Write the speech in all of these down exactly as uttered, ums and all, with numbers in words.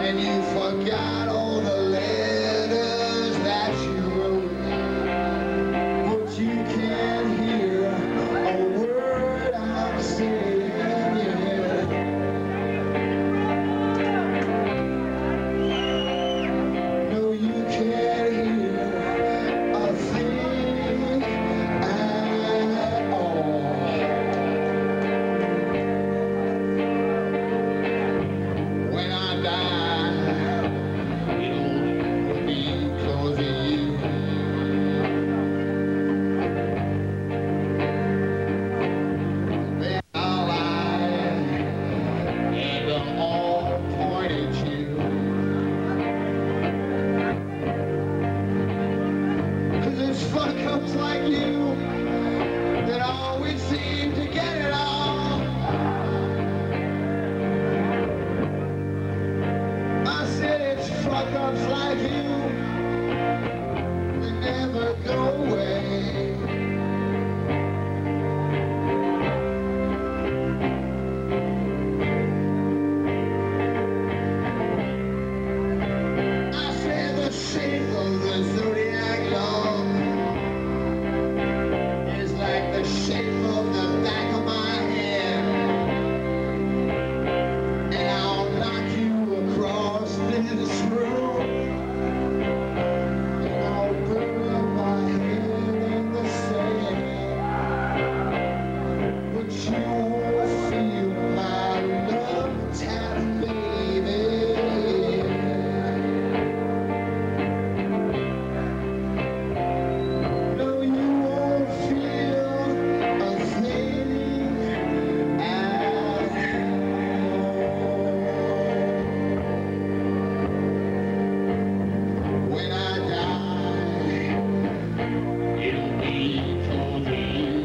And you forgot all the letters that you wrote, but you can't hear a word I'm saying. No, you can't hear a thing at all. When I die, it'll be close to you. Then I'll lie and all point at you. 'Cause it's fuck-ups like you that always seem to get it all. I said it's fuck-ups like you that never go away. I said the shape of the zodiac love is like the shape of the back of my head, and I'll knock you across this room, and I'll bury my head in the sand, but you won't feel my love tap, baby. No, you won't feel a thing at all. When I die, it'll be for me.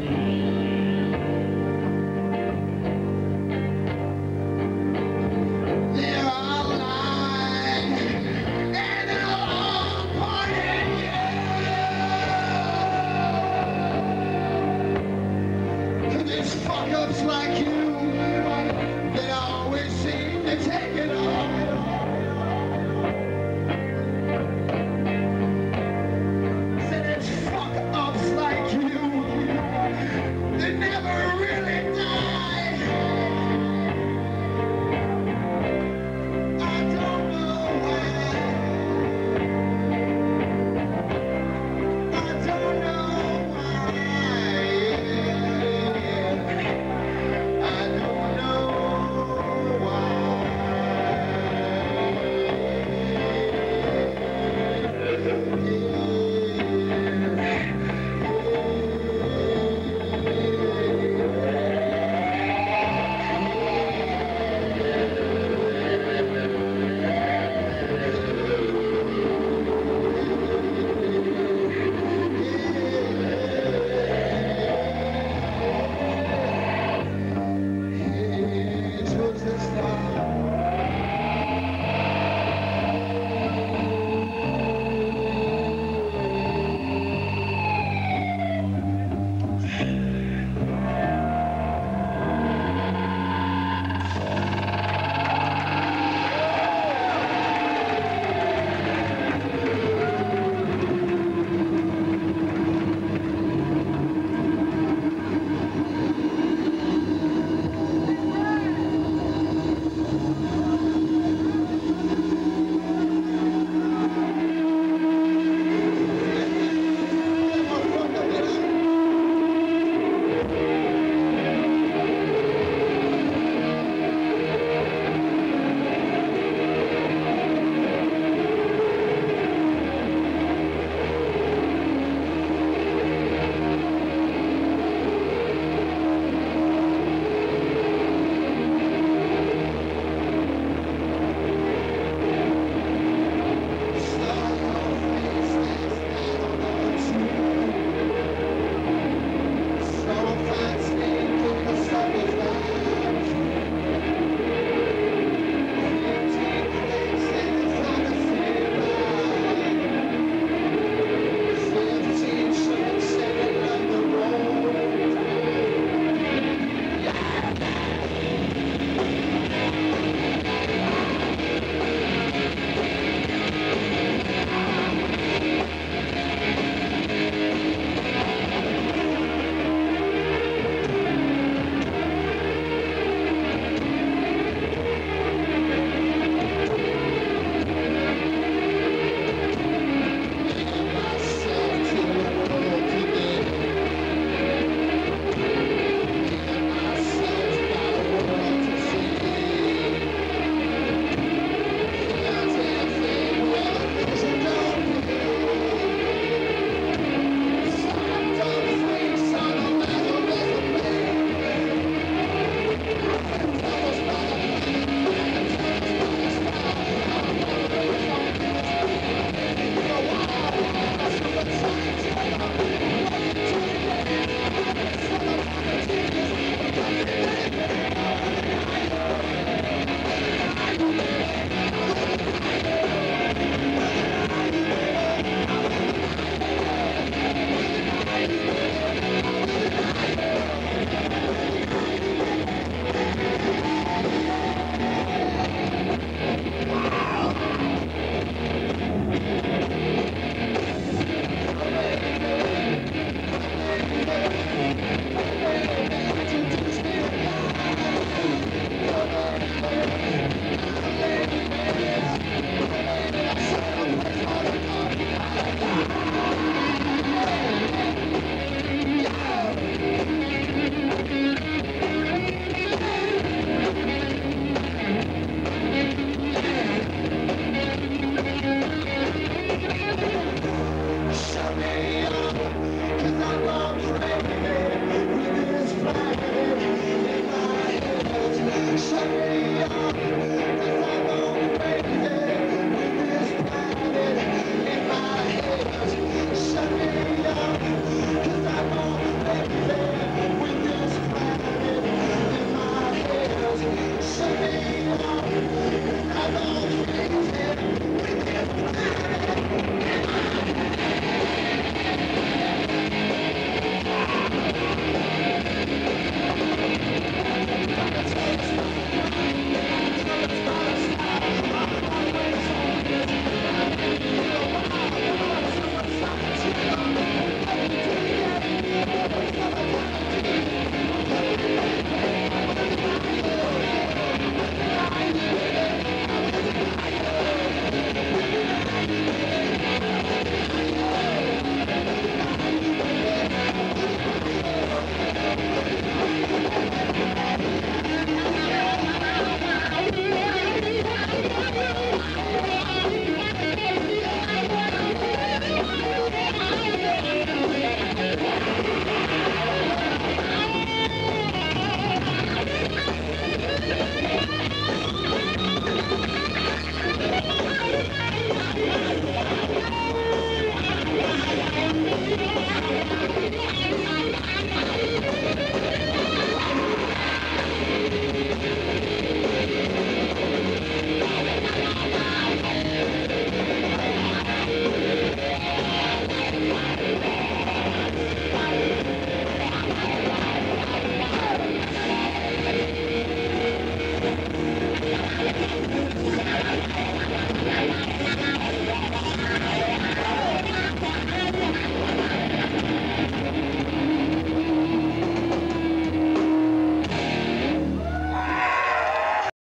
There I'll lie, and it'll all point at you. 'Cause it's fuck-ups like